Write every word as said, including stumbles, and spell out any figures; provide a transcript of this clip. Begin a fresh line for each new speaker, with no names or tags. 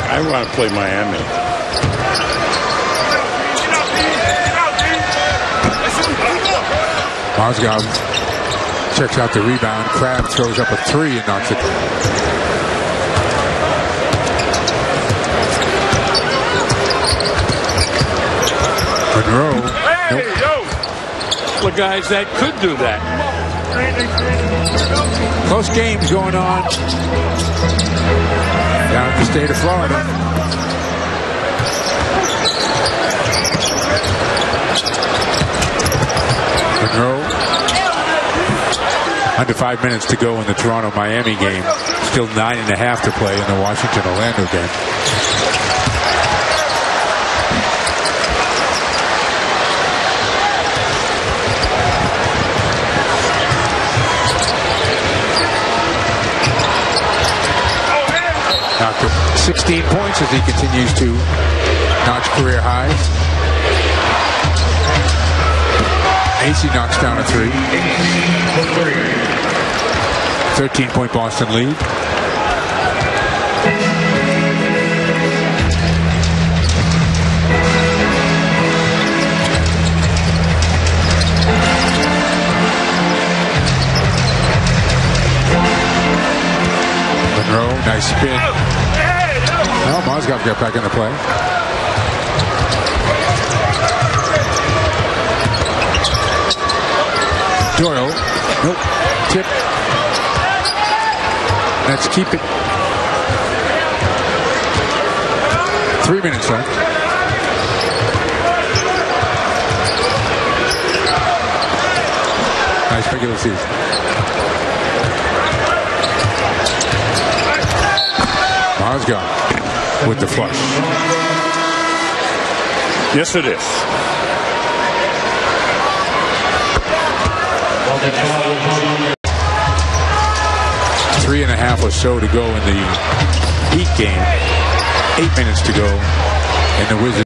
I want to play Miami.
Mozgov checks out the rebound. Crabbe throws up a three and knocks it down. Monroe.
Hey,
Nope.
yo! The guys that could do that.
Close games going on down in the state of Florida. Monroe. Under five minutes to go in the Toronto-Miami game. Still nine and a half to play in the Washington-Orlando game. Knocked up sixteen points as he continues to notch career highs. Acey knocks down a three. thirteen point Boston lead. Monroe, nice spin. Well, Mozgov got back into play. Doyle. Nope. Tip. Let's keep it. Three minutes left. Nice regular season. Mozgov with the flush.
Yes, it is.
Three and a half or so to go in the Heat game. Eight minutes to go in the Wizards.